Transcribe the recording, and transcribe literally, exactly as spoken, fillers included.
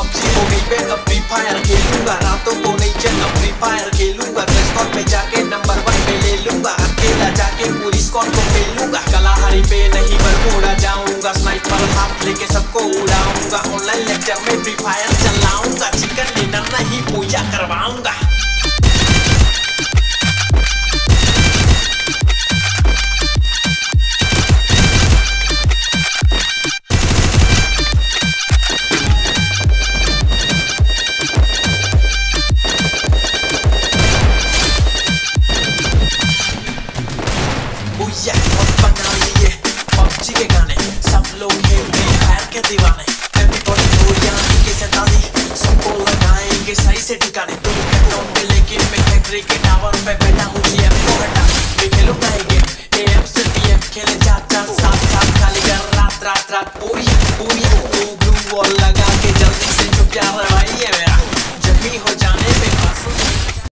PUBG हो गई मैं अब फ्री फायर खेलूंगा, रातों को नहीं चल अब फ्री फायर खेलूंगा, स्कॉट पे जाके नंबर वन पे ले लूंगा, अकेला जाके पूरी स्कॉट को फेलूंगा, कलाहारी पे नहीं बरमोड़ा जाऊंगा, स्नाइपर हाथ लेके सबको उड़ाऊंगा, ऑनलाइन लेक्चर में फ्री फायर चलाऊंगा, चिकन डिनर नहीं पूजा करवाऊंगा। बना लिए पबजी के गाने, सब लोग हैं फ्री फायर के दीवाने, एवरीबॉडी हो यहाँ की सैतानी, सबको लगाएंगे सही से ठिकाने, तुम कैंटोन पे लेकिन मैं फैक्ट्री के टावर पे बैठा हूँ जीएम को हटा, मैं खेलूंगा ये गेम एएम से पीएम, खेले चार चार सात सात खाली कर रात रात रात पूरी पूरी, तू ब्लू वॉल लगा